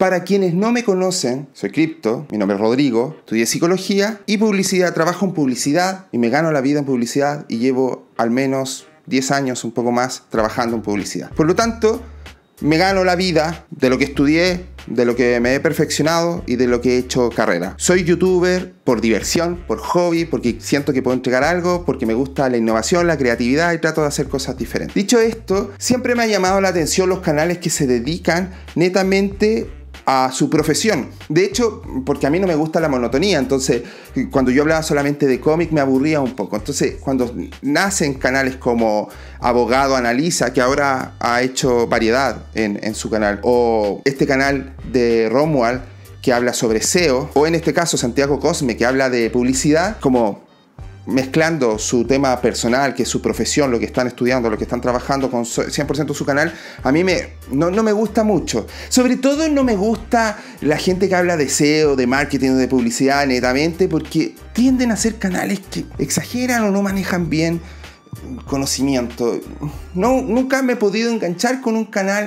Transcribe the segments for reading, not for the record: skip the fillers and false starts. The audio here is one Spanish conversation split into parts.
Para quienes no me conocen, soy Cripto, mi nombre es Rodrigo, estudié psicología y publicidad, trabajo en publicidad y me gano la vida en publicidad y llevo al menos 10 años, un poco más, trabajando en publicidad. Por lo tanto, me gano la vida de lo que estudié, de lo que me he perfeccionado y de lo que he hecho carrera. Soy youtuber por diversión, por hobby, porque siento que puedo entregar algo, porque me gusta la innovación, la creatividad y trato de hacer cosas diferentes. Dicho esto, siempre me ha llamado la atención los canales que se dedican netamente a su profesión. De hecho, porque a mí no me gusta la monotonía, entonces cuando yo hablaba solamente de cómic me aburría un poco. Entonces cuando nacen canales como Abogado Analiza, que ahora ha hecho variedad en su canal, o este canal de Romuald que habla sobre SEO, o en este caso Santiago Cosme que habla de publicidad, como mezclando su tema personal, que es su profesión, lo que están estudiando, lo que están trabajando con 100% su canal, a mí no me gusta mucho. Sobre todo no me gusta la gente que habla de SEO, de marketing, de publicidad netamente, porque tienden a ser canales que exageran o no manejan bien conocimiento. Nunca me he podido enganchar con un canal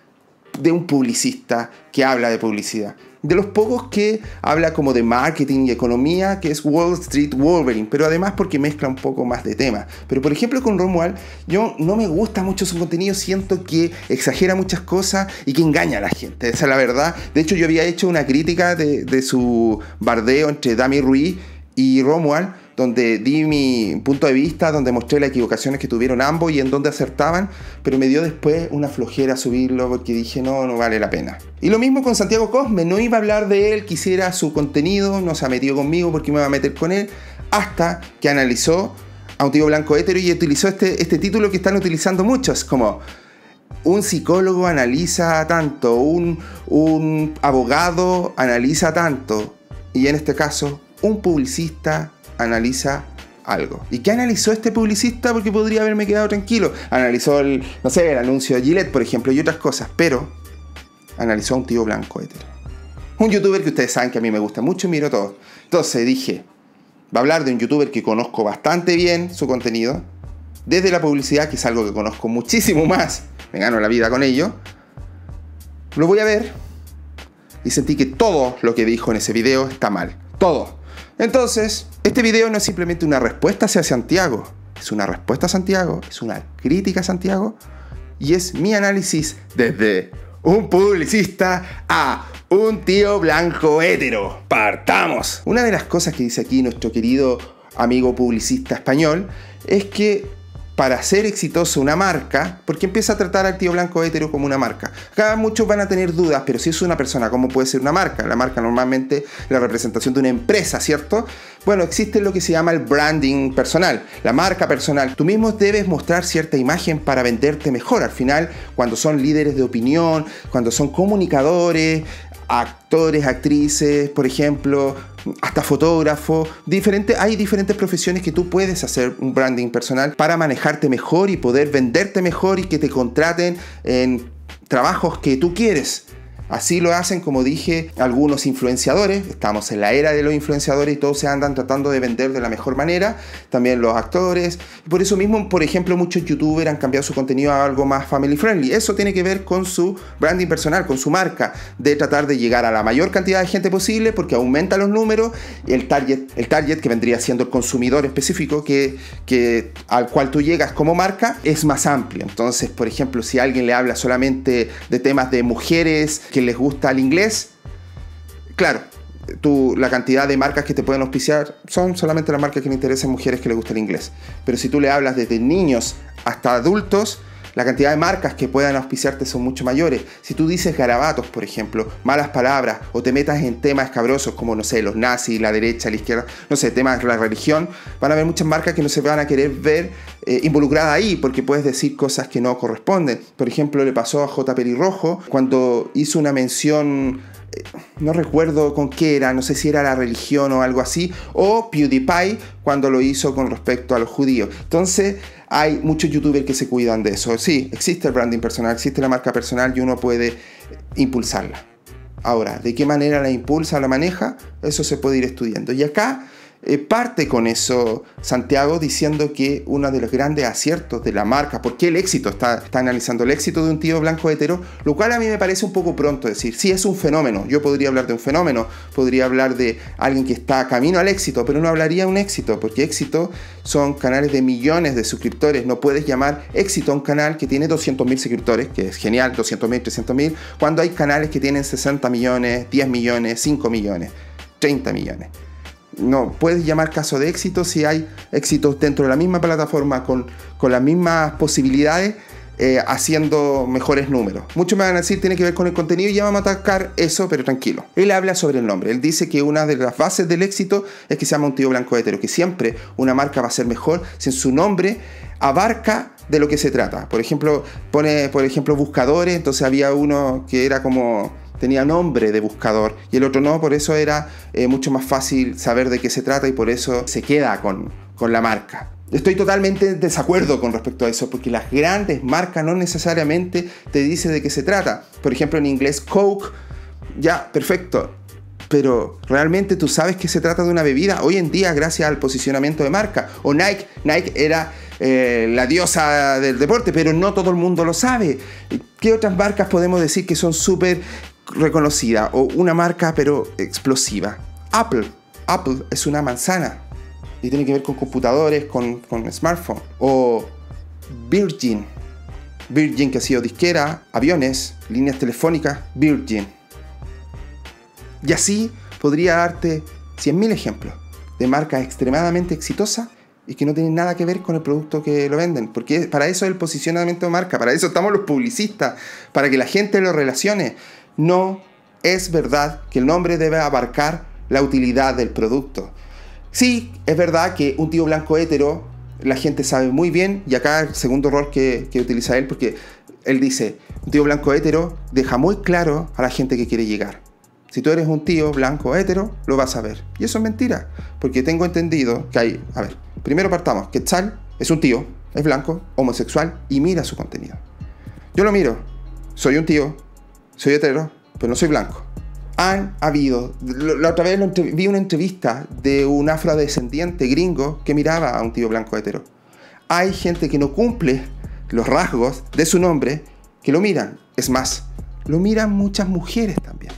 de un publicista que habla de publicidad. De los pocos que habla como de marketing y economía, que es Wall Street Wolverine, pero además porque mezcla un poco más de temas. Pero por ejemplo con Romuald, yo no me gusta mucho su contenido, siento que exagera muchas cosas y que engaña a la gente, esa es la verdad. De hecho yo había hecho una crítica de su bardeo entre Dami Ruiz y Romuald, donde di mi punto de vista, donde mostré las equivocaciones que tuvieron ambos y en donde acertaban, pero me dio después una flojera subirlo porque dije no vale la pena. Y lo mismo con Santiago Cosme, no iba a hablar de él, quisiera su contenido, no se ha metido conmigo porque me va a meter con él, hasta que analizó a un tío blanco hétero y utilizó este título que están utilizando muchos, como un psicólogo analiza tanto, un abogado analiza tanto, y en este caso un publicista analiza algo. ¿Y qué analizó este publicista? Porque podría haberme quedado tranquilo. Analizó el anuncio de Gillette, por ejemplo, y otras cosas, pero analizó a un tío blanco hétero. Un youtuber que ustedes saben que a mí me gusta mucho y miro todo. Entonces dije, va a hablar de un youtuber que conozco bastante bien su contenido, desde la publicidad, que es algo que conozco muchísimo más, me gano la vida con ello. Lo voy a ver y sentí que todo lo que dijo en ese video está mal. Todo. Entonces, este video no es simplemente una respuesta hacia Santiago, es una respuesta a Santiago, es una crítica a Santiago y es mi análisis desde un publicista a un tío blanco hétero. ¡Partamos! Una de las cosas que dice aquí nuestro querido amigo publicista español es que para ser exitoso una marca, porque empieza a tratar al tío blanco hétero como una marca. Acá muchos van a tener dudas, pero si es una persona, ¿cómo puede ser una marca? La marca normalmente es la representación de una empresa, ¿cierto? Bueno, existe lo que se llama el branding personal, la marca personal. Tú mismo debes mostrar cierta imagen para venderte mejor. Al final, cuando son líderes de opinión, cuando son comunicadores, actores, actrices, por ejemplo, hasta fotógrafos, hay diferentes profesiones que tú puedes hacer un branding personal para manejarte mejor y poder venderte mejor y que te contraten en trabajos que tú quieres. Así lo hacen, como dije, algunos influenciadores. Estamos en la era de los influenciadores y todos se andan tratando de vender de la mejor manera. También los actores. Por eso mismo, por ejemplo, muchos youtubers han cambiado su contenido a algo más family friendly. Eso tiene que ver con su branding personal, con su marca, de tratar de llegar a la mayor cantidad de gente posible porque aumenta los números. El target que vendría siendo el consumidor específico al cual tú llegas como marca es más amplio. Entonces, por ejemplo, si alguien le habla solamente de temas de mujeres que les gusta el inglés, claro, la cantidad de marcas que te pueden auspiciar son solamente las marcas que le interesan mujeres que les gusta el inglés. Pero si tú le hablas desde niños hasta adultos, la cantidad de marcas que puedan auspiciarte son mucho mayores. Si tú dices garabatos, por ejemplo, malas palabras, o te metas en temas escabrosos como, no sé, los nazis, la derecha, la izquierda, no sé, temas de la religión, van a haber muchas marcas que no se van a querer ver involucradas ahí, porque puedes decir cosas que no corresponden. Por ejemplo, le pasó a J. Pelirrojo cuando hizo una mención, no recuerdo con qué era, no sé si era la religión o algo así, o PewDiePie cuando lo hizo con respecto a los judíos. Entonces, hay muchos youtubers que se cuidan de eso. Sí, existe el branding personal, existe la marca personal y uno puede impulsarla. Ahora, ¿de qué manera la impulsa o la maneja? Eso se puede ir estudiando. Y acá Parte con eso Santiago diciendo que uno de los grandes aciertos de la marca, porque el éxito, está analizando el éxito de un tío blanco hetero, lo cual a mí me parece un poco pronto decir, sí, es un fenómeno, yo podría hablar de un fenómeno, podría hablar de alguien que está camino al éxito, pero no hablaría de un éxito, porque éxito son canales de millones de suscriptores, no puedes llamar éxito a un canal que tiene 200.000 suscriptores, que es genial, 200.000, 300.000, cuando hay canales que tienen 60 millones, 10 millones, 5 millones, 30 millones. No puedes llamar caso de éxito si hay éxitos dentro de la misma plataforma con las mismas posibilidades, haciendo mejores números. Muchos me van a decir tiene que ver con el contenido y ya vamos a atacar eso, pero tranquilo. Él habla sobre el nombre. Él dice que una de las bases del éxito es que se llama un tío blanco hetero, que siempre una marca va a ser mejor si en su nombre abarca de lo que se trata. Por ejemplo, pone buscadores, entonces había uno que era como... tenía nombre de buscador y el otro no, por eso era mucho más fácil saber de qué se trata y por eso se queda con la marca. Estoy totalmente en desacuerdo con respecto a eso, porque las grandes marcas no necesariamente te dicen de qué se trata. Por ejemplo, en inglés Coke, ya, perfecto, pero realmente tú sabes que se trata de una bebida hoy en día gracias al posicionamiento de marca. O Nike era la diosa del deporte, pero no todo el mundo lo sabe. ¿Qué otras marcas podemos decir que son súper reconocida o una marca pero explosiva? Apple es una manzana y tiene que ver con computadores, con smartphones. O Virgin que ha sido disquera, aviones, líneas telefónicas, Virgin. Y así podría darte 100.000 ejemplos de marcas extremadamente exitosas y que no tienen nada que ver con el producto que lo venden, porque para eso es el posicionamiento de marca, para eso estamos los publicistas, para que la gente lo relacione. No es verdad que el nombre debe abarcar la utilidad del producto. Sí, es verdad que un tío blanco hetero, la gente sabe muy bien, y acá el segundo error que utiliza él, porque él dice, un tío blanco hetero deja muy claro a la gente que quiere llegar. Si tú eres un tío blanco hetero, lo vas a ver. Y eso es mentira, porque tengo entendido que hay... A ver, primero partamos. Quetzal es un tío, es blanco, homosexual, y mira su contenido. Yo lo miro, soy un tío, soy hetero, pero no soy blanco. Han habido... La otra vez vi una entrevista de un afrodescendiente gringo que miraba a un tío blanco hetero. Hay gente que no cumple los rasgos de su nombre que lo miran. Es más, lo miran muchas mujeres también.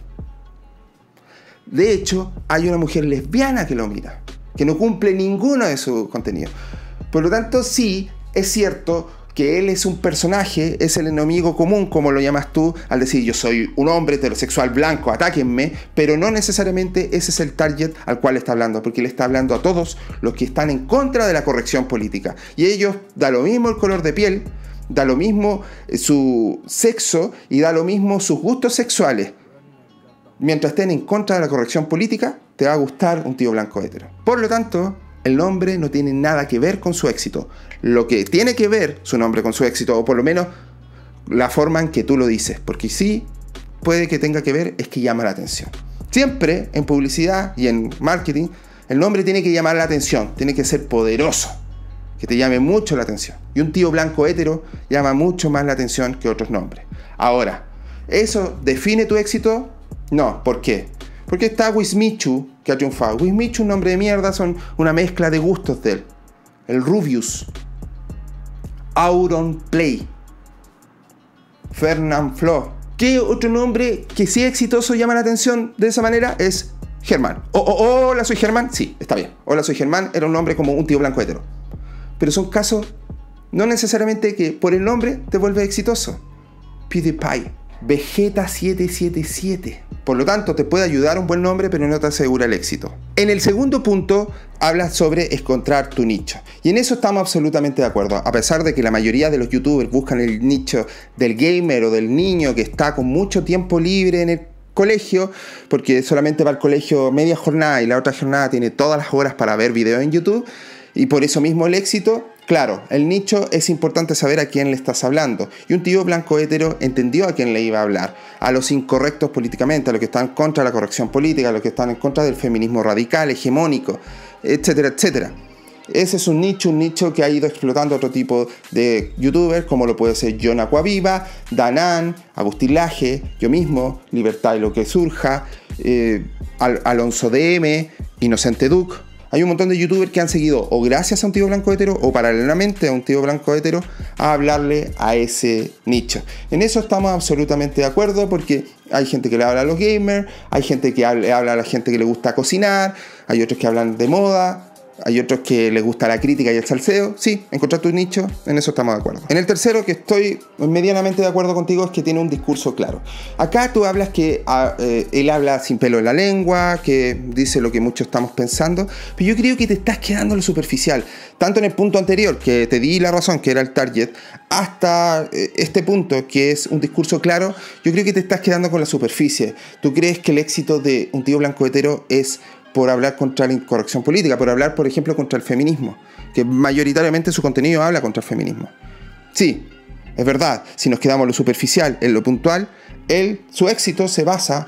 De hecho, hay una mujer lesbiana que lo mira, que no cumple ninguno de sus contenidos. Por lo tanto, sí, es cierto que él es un personaje, es el enemigo común, como lo llamas tú, al decir yo soy un hombre heterosexual blanco, atáquenme, pero no necesariamente ese es el target al cual está hablando, porque él está hablando a todos los que están en contra de la corrección política. Y ellos, da lo mismo el color de piel, da lo mismo su sexo y da lo mismo sus gustos sexuales. Mientras estén en contra de la corrección política, te va a gustar un tío blanco hetero. Por lo tanto, el nombre no tiene nada que ver con su éxito. Lo que tiene que ver su nombre con su éxito, o por lo menos la forma en que tú lo dices, porque sí puede que tenga que ver, es que llama la atención. Siempre en publicidad y en marketing, el nombre tiene que llamar la atención, tiene que ser poderoso, que te llame mucho la atención. Y un tío blanco hetero llama mucho más la atención que otros nombres. Ahora, ¿eso define tu éxito? No, ¿por qué? Porque está Wismichu, que ha triunfado. Wismichu, un nombre de mierda, son una mezcla de gustos de él. El Rubius, Auron Play, Fernand Flo. ¿Qué otro nombre que sí exitoso llama la atención de esa manera? Es Germán. Hola, soy Germán. Sí, está bien. Hola, soy Germán era un nombre como un tío blanco hetero. Pero son casos no necesariamente que por el nombre te vuelve exitoso. PewDiePie, Vegeta 777. Por lo tanto, te puede ayudar un buen nombre, pero no te asegura el éxito. En el segundo punto, habla sobre encontrar tu nicho. Y en eso estamos absolutamente de acuerdo. A pesar de que la mayoría de los youtubers buscan el nicho del gamer o del niño que está con mucho tiempo libre en el colegio, porque solamente va al colegio media jornada y la otra jornada tiene todas las horas para ver videos en YouTube, y por eso mismo el éxito. Claro, el nicho es importante saber a quién le estás hablando. Y un tío blanco hetero entendió a quién le iba a hablar. A los incorrectos políticamente, a los que están contra la corrección política, a los que están en contra del feminismo radical, hegemónico, etcétera, etcétera. Ese es un nicho que ha ido explotando otro tipo de youtubers, como lo puede ser John Aquaviva, Danan, Agustín Laje, yo mismo, Libertad y lo que surja, Alonso DM, Inocente Duke. Hay un montón de youtubers que han seguido o gracias a un tío blanco hetero o paralelamente a un tío blanco hetero a hablarle a ese nicho. En eso estamos absolutamente de acuerdo, porque hay gente que le habla a los gamers, hay gente que le habla a la gente que le gusta cocinar, hay otros que hablan de moda, hay otros que les gusta la crítica y el salseo. Sí, encontrar tu nicho, en eso estamos de acuerdo. En el tercero, que estoy medianamente de acuerdo contigo, es que tiene un discurso claro. Acá tú hablas que él habla sin pelo en la lengua, que dice lo que muchos estamos pensando, pero yo creo que te estás quedando en lo superficial. Tanto en el punto anterior, que te di la razón, que era el target, hasta este punto, que es un discurso claro, yo creo que te estás quedando con la superficie. ¿Tú crees que el éxito de un tío blanco hetero es por hablar contra la incorrección política, por hablar, por ejemplo, contra el feminismo, que mayoritariamente su contenido habla contra el feminismo? Sí, es verdad, si nos quedamos en lo superficial, en lo puntual, su éxito se basa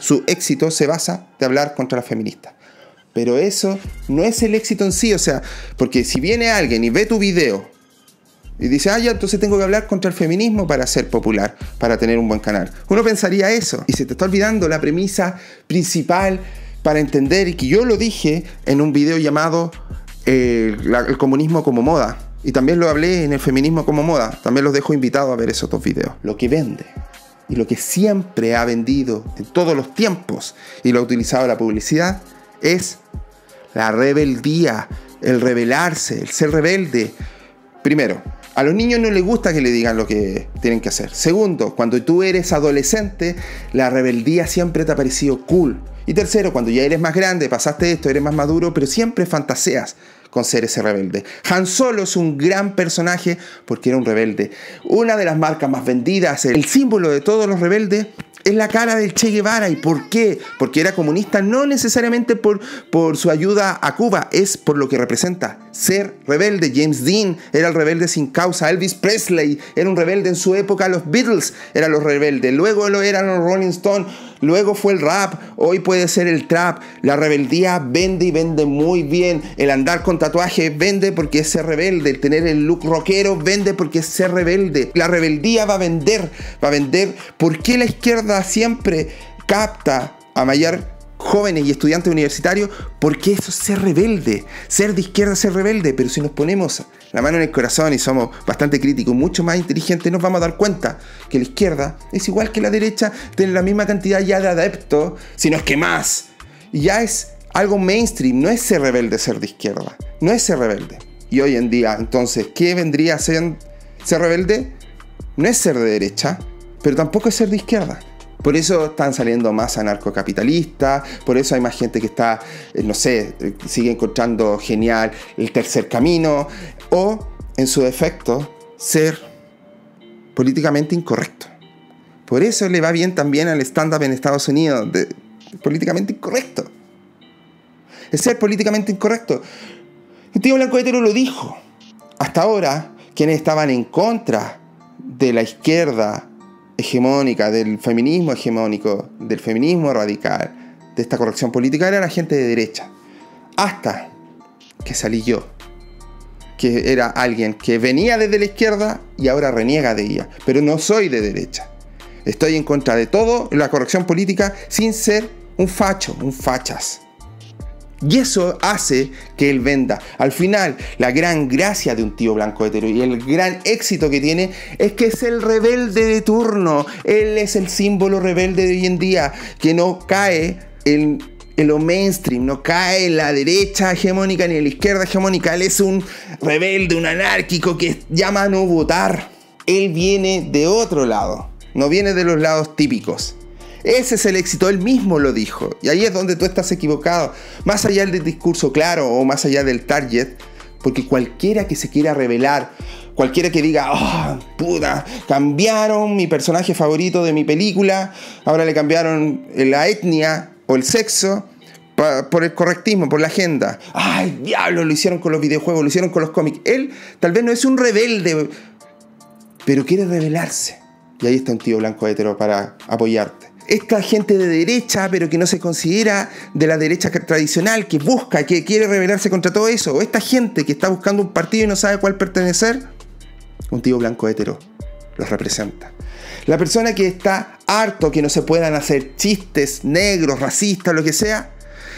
de hablar contra las feministas. Pero eso no es el éxito en sí, o sea, porque si viene alguien y ve tu video y dice, ya, entonces tengo que hablar contra el feminismo para ser popular, para tener un buen canal, uno pensaría eso, y se te está olvidando la premisa principal para entender, y que yo lo dije en un video llamado el comunismo como moda, y también lo hablé en el feminismo como moda. También los dejo invitados a ver esos dos videos. Lo que vende, y lo que siempre ha vendido en todos los tiempos, y lo ha utilizado la publicidad, es la rebeldía, el rebelarse, el ser rebelde. Primero, a los niños no les gusta que le digan lo que tienen que hacer. Segundo, cuando tú eres adolescente, la rebeldía siempre te ha parecido cool. Y tercero, cuando ya eres más grande, pasaste esto, eres más maduro, pero siempre fantaseas con ser ese rebelde. Han Solo es un gran personaje porque era un rebelde. Una de las marcas más vendidas, el símbolo de todos los rebeldes, es la cara del Che Guevara. ¿Y por qué? Porque era comunista, no necesariamente por su ayuda a Cuba, es por lo que representa ser rebelde. James Dean era el rebelde sin causa. Elvis Presley era un rebelde en su época. Los Beatles eran los rebeldes. Luego lo eran los Rolling Stones. Luego fue el rap. Hoy puede ser el trap. La rebeldía vende, y vende muy bien. El andar con tatuajes vende porque es ser rebelde. El tener el look rockero vende porque es ser rebelde. La rebeldía va a vender. Va a vender. ¿Por qué la izquierda siempre capta a mayor jóvenes y estudiantes universitarios? Porque eso es ser rebelde. Ser de izquierda es ser rebelde. Pero si nos ponemos la mano en el corazón y somos bastante críticos, mucho más inteligentes, nos vamos a dar cuenta que la izquierda es igual que la derecha, tiene la misma cantidad ya de adeptos, si no es que más. Y ya es algo mainstream. No es ser rebelde ser de izquierda, no es ser rebelde. Y hoy en día, entonces, ¿qué vendría a ser rebelde? No es ser de derecha, pero tampoco es ser de izquierda. Por eso están saliendo más anarcocapitalistas, por eso hay más gente que está, no sé, sigue encontrando genial el tercer camino, o, en su defecto, ser políticamente incorrecto. Por eso le va bien también al stand-up en Estados Unidos, políticamente incorrecto. Es ser políticamente incorrecto. El tío blanco hetero lo dijo. Hasta ahora, quienes estaban en contra de la izquierda hegemónica, del feminismo hegemónico, del feminismo radical, de esta corrección política, era la gente de derecha. Hasta que salí yo, que era alguien que venía desde la izquierda y ahora reniega de ella. Pero no soy de derecha. Estoy en contra de todo, la corrección política, sin ser un facho, un fachas. Y eso hace que él venda. Al final, la gran gracia de un tío blanco hetero y el gran éxito que tiene es que es el rebelde de turno. Él es el símbolo rebelde de hoy en día, que no cae en lo mainstream, no cae en la derecha hegemónica ni en la izquierda hegemónica. Él es un rebelde, un anárquico que llama a no votar. Él viene de otro lado, no viene de los lados típicos. Ese es el éxito, él mismo lo dijo. Y ahí es donde tú estás equivocado. Más allá del discurso claro o más allá del target, porque cualquiera que se quiera revelar, cualquiera que diga, puta, cambiaron mi personaje favorito de mi película, ahora le cambiaron la etnia o el sexo por el correctismo, por la agenda. ¡Ay, diablo! Lo hicieron con los videojuegos, lo hicieron con los cómics. Él tal vez no es un rebelde, pero quiere rebelarse. Y ahí está un tío blanco hetero para apoyarte. Esta gente de derecha, pero que no se considera de la derecha tradicional, que busca, que quiere rebelarse contra todo eso, o esta gente que está buscando un partido y no sabe cuál pertenecer, un tío blanco hetero los representa. La persona que está harto que no se puedan hacer chistes negros, racistas, lo que sea,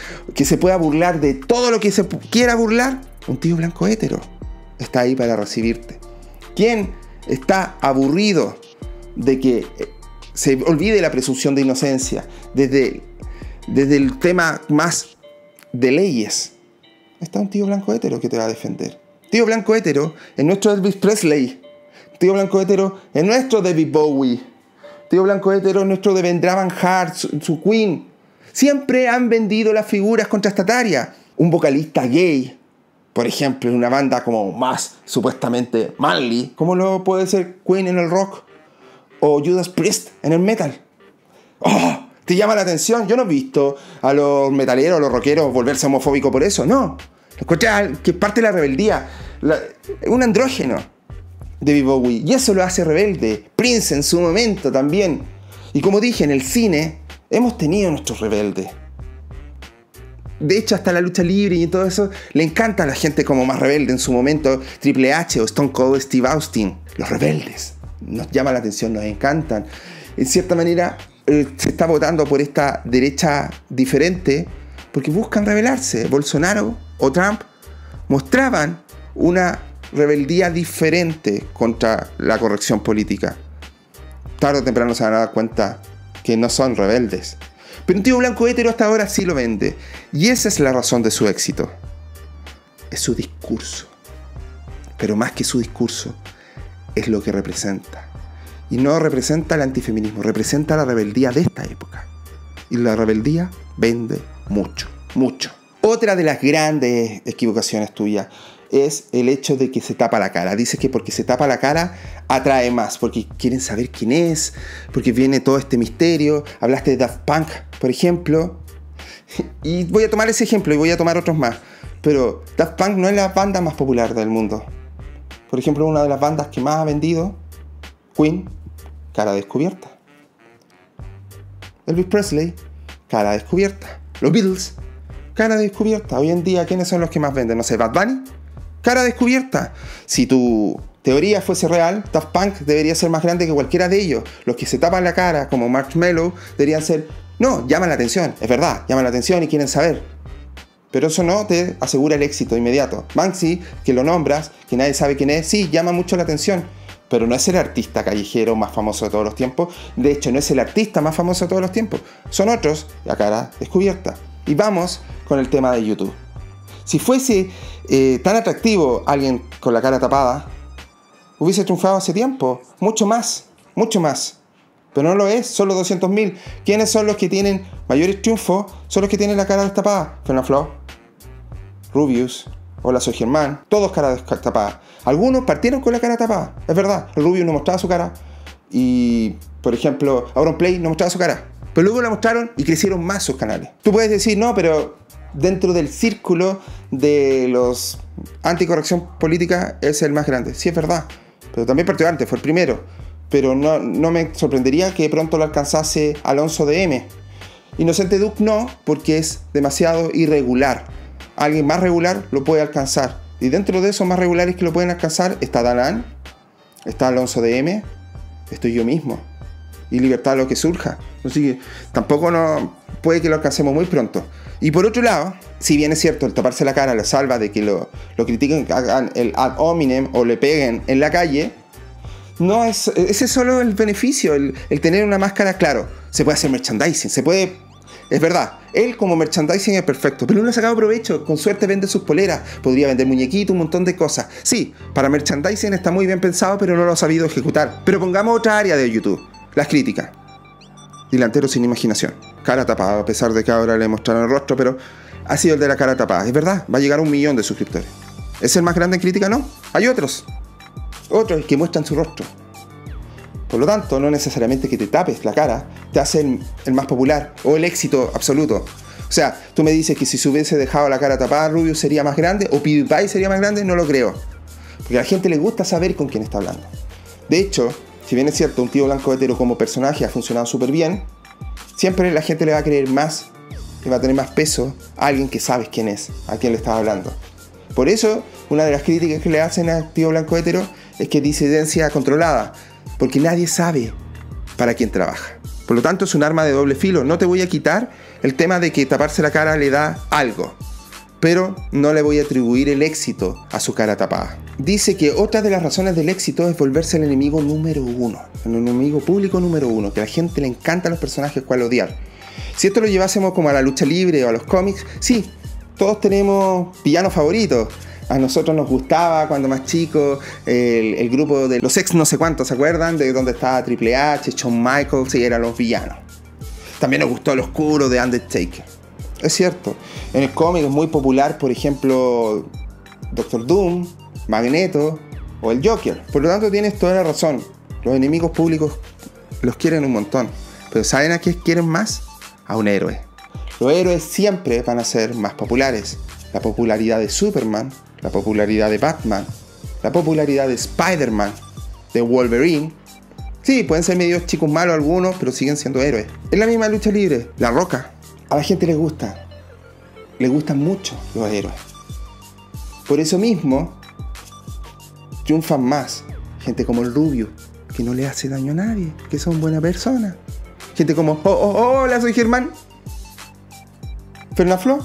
que se pueda burlar de todo lo que se quiera burlar, un tío blanco hétero está ahí para recibirte. ¿Quién está aburrido de que se olvide la presunción de inocencia desde el tema más de leyes? Está un tío blanco hétero que te va a defender. Tío blanco hétero es nuestro Elvis Presley. Tío blanco hétero es nuestro David Bowie. Tío blanco hétero es nuestro Devendra Van Hart, su Queen. Siempre han vendido las figuras contraestatarias. Un vocalista gay, por ejemplo, en una banda como más supuestamente manly, como lo puede ser Queen en el rock o Judas Priest en el metal. ¡Oh! ¿Te llama la atención? Yo no he visto a los metaleros, a los rockeros volverse homofóbicos por eso, no. Escuché que es parte de la rebeldía. Un andrógeno, David Bowie, y eso lo hace rebelde. Prince en su momento también. Y como dije, en el cine hemos tenido nuestros rebeldes. De hecho, hasta la lucha libre y todo eso le encanta a la gente como más rebelde en su momento. Triple H o Stone Cold Steve Austin. Los rebeldes nos llama la atención, nos encantan. En cierta manera se está votando por esta derecha diferente porque buscan rebelarse. Bolsonaro o Trump mostraban una rebeldía diferente contra la corrección política. Tarde o temprano se van a dar cuenta que no son rebeldes. Pero un tío blanco hétero hasta ahora sí lo vende. Y esa es la razón de su éxito. Es su discurso. Pero más que su discurso, es lo que representa. Y no representa el antifeminismo, representa la rebeldía de esta época. Y la rebeldía vende mucho, mucho. Otra de las grandes equivocaciones tuyas es el hecho de que se tapa la cara. Dices que porque se tapa la cara atrae más, porque quieren saber quién es, porque viene todo este misterio. Hablaste de Daft Punk, por ejemplo, y voy a tomar ese ejemplo y voy a tomar otros más. Pero Daft Punk no es la banda más popular del mundo. Por ejemplo, una de las bandas que más ha vendido, Queen, cara descubierta. Elvis Presley, cara descubierta. Los Beatles, cara descubierta. Hoy en día, ¿quiénes son los que más venden? No sé, Bad Bunny, cara descubierta. Si tu teoría fuese real, Daft Punk debería ser más grande que cualquiera de ellos. Los que se tapan la cara, como Marshmello, deberían ser... No, llaman la atención, es verdad, llaman la atención y quieren saber. Pero eso no te asegura el éxito inmediato. Banksy, que lo nombras, que nadie sabe quién es, sí, llama mucho la atención. Pero no es el artista callejero más famoso de todos los tiempos. De hecho, no es el artista más famoso de todos los tiempos. Son otros, a cara descubierta. Y vamos con el tema de YouTube. Si fuese tan atractivo alguien con la cara tapada, hubiese triunfado hace tiempo. Mucho más, mucho más. Pero no lo es, solo 200.000. ¿Quiénes son los que tienen mayores triunfos? Son los que tienen la cara destapada. Fernanfloo, Rubius, Hola Soy Germán, todos cara destapada. Algunos partieron con la cara tapada, es verdad. El Rubius no mostraba su cara. Y, por ejemplo, Auronplay no mostraba su cara. Pero luego la mostraron y crecieron más sus canales. Tú puedes decir, no, pero dentro del círculo de los anticorrección política es el más grande. Sí, es verdad. Pero también partió antes, fue el primero. Pero no me sorprendería que pronto lo alcanzase Alonso de M. Inocente Duke no, porque es demasiado irregular. Alguien más regular lo puede alcanzar. Y dentro de esos más regulares que lo pueden alcanzar está Dalán, está Alonso de M, estoy yo mismo. Y libertad lo que surja. Así que tampoco puede que lo alcancemos muy pronto. Y por otro lado, si bien es cierto, el taparse la cara lo salva de que lo critiquen, hagan el ad hominem o le peguen en la calle, no es ese es solo el beneficio, el tener una máscara, claro. Se puede hacer merchandising, se puede... Es verdad, él como merchandising es perfecto, pero no le ha sacado provecho. Con suerte vende sus poleras, podría vender muñequitos, un montón de cosas. Sí, para merchandising está muy bien pensado, pero no lo ha sabido ejecutar. Pero pongamos otra área de YouTube, las críticas. Delantero sin imaginación, cara tapada, a pesar de que ahora le mostraron el rostro, pero ha sido el de la cara tapada. Es verdad, va a llegar a 1 millón de suscriptores. ¿Es el más grande en crítica? No, hay otros que muestran su rostro. Por lo tanto, no necesariamente que te tapes la cara te hace el más popular o el éxito absoluto. O sea, tú me dices que si se hubiese dejado la cara tapada, Rubius sería más grande o PewDiePie sería más grande, no lo creo. Porque a la gente le gusta saber con quién está hablando. De hecho, si bien es cierto, un tío blanco hetero como personaje ha funcionado súper bien, siempre la gente le va a creer más y va a tener más peso a alguien que sabes quién es, a quién le estás hablando. Por eso, una de las críticas que le hacen al tío blanco hetero es que es disidencia controlada. Porque nadie sabe para quién trabaja. Por lo tanto, es un arma de doble filo. No te voy a quitar el tema de que taparse la cara le da algo, pero no le voy a atribuir el éxito a su cara tapada. Dice que otra de las razones del éxito es volverse el enemigo número uno, el enemigo público número uno, que a la gente le encantan los personajes cual odiar. Si esto lo llevásemos como a la lucha libre o a los cómics, sí, todos tenemos villanos favoritos. A nosotros nos gustaba cuando más chicos el grupo de los ex no sé cuántos, ¿se acuerdan? De donde estaba Triple H, Shawn Michaels, y eran los villanos. También nos gustó el oscuro de Undertaker. Es cierto, en el cómic es muy popular, por ejemplo, Doctor Doom, Magneto o el Joker. Por lo tanto tienes toda la razón. Los enemigos públicos los quieren un montón. Pero ¿saben a qué quieren más? A un héroe. Los héroes siempre van a ser más populares. La popularidad de Superman, la popularidad de Batman, la popularidad de Spider-Man, de Wolverine. Sí, pueden ser medios chicos malos algunos, pero siguen siendo héroes. Es la misma lucha libre. La Roca. A la gente les gusta. Les gustan mucho los héroes. Por eso mismo triunfan más gente como el Rubio, que no le hace daño a nadie, que son buena persona. Gente como, hola, soy Germán. Fernafloo.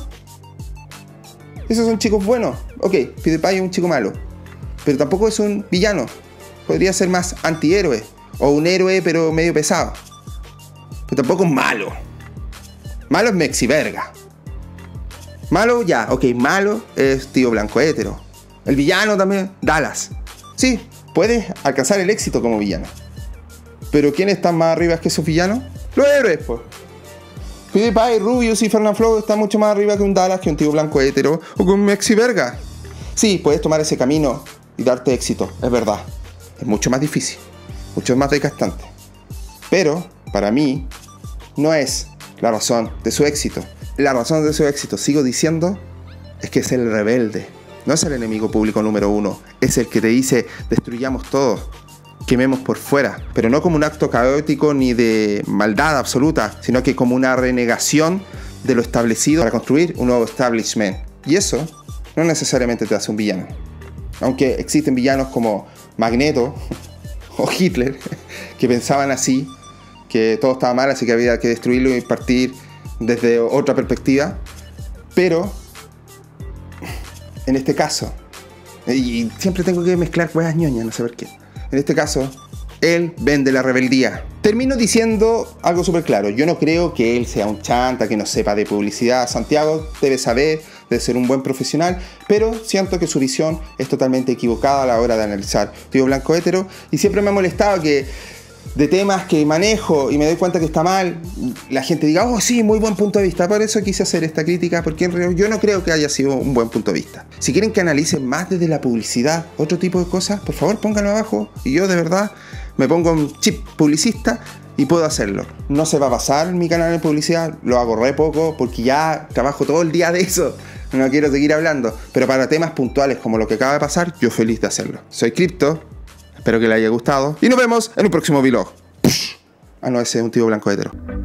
Esos son chicos buenos. Ok, PewDiePie es un chico malo, pero tampoco es un villano. Podría ser más antihéroe, o un héroe pero medio pesado. Pero tampoco es malo. Malo es Mexiverga. Malo ya, ok, malo es Tío Blanco Hétero. El villano también, Dallas. Sí, puedes alcanzar el éxito como villano. Pero ¿quiénes están más arriba que esos villanos? Los héroes, pues. PewDiePie, Rubius y Fernanfloo están mucho más arriba que un Dallas, que un Tío Blanco Hétero o que un Mexiverga. Sí, puedes tomar ese camino y darte éxito, es verdad. Es mucho más difícil, mucho más desgastante. Pero, para mí, no es la razón de su éxito. La razón de su éxito, sigo diciendo, es que es el rebelde. No es el enemigo público número uno. Es el que te dice, destruyamos todo, quememos por fuera. Pero no como un acto caótico ni de maldad absoluta, sino que como una renegación de lo establecido para construir un nuevo establishment. Y eso no necesariamente te hace un villano. Aunque existen villanos como Magneto o Hitler, que pensaban así, que todo estaba mal, así que había que destruirlo y partir desde otra perspectiva. Pero en este caso, y siempre tengo que mezclar weas ñoñas, no sé por qué. En este caso, él vende la rebeldía. Termino diciendo algo súper claro. Yo no creo que él sea un chanta, que no sepa de publicidad. Santiago debe saber, debe ser un buen profesional, pero siento que su visión es totalmente equivocada a la hora de analizar Tío Blanco Hétero. Y siempre me ha molestado que de temas que manejo y me doy cuenta que está mal, la gente diga, oh sí, muy buen punto de vista. Por eso quise hacer esta crítica, porque en realidad yo no creo que haya sido un buen punto de vista. Si quieren que analice más desde la publicidad, otro tipo de cosas, por favor pónganlo abajo y yo de verdad me pongo un chip publicista y puedo hacerlo. No se va a pasar mi canal de publicidad, lo hago re poco porque ya trabajo todo el día de eso. No quiero seguir hablando, pero para temas puntuales como lo que acaba de pasar, yo feliz de hacerlo. Soy Crypto. Espero que les haya gustado y nos vemos en un próximo vlog. Ah, no, ese es un Tío Blanco Hétero.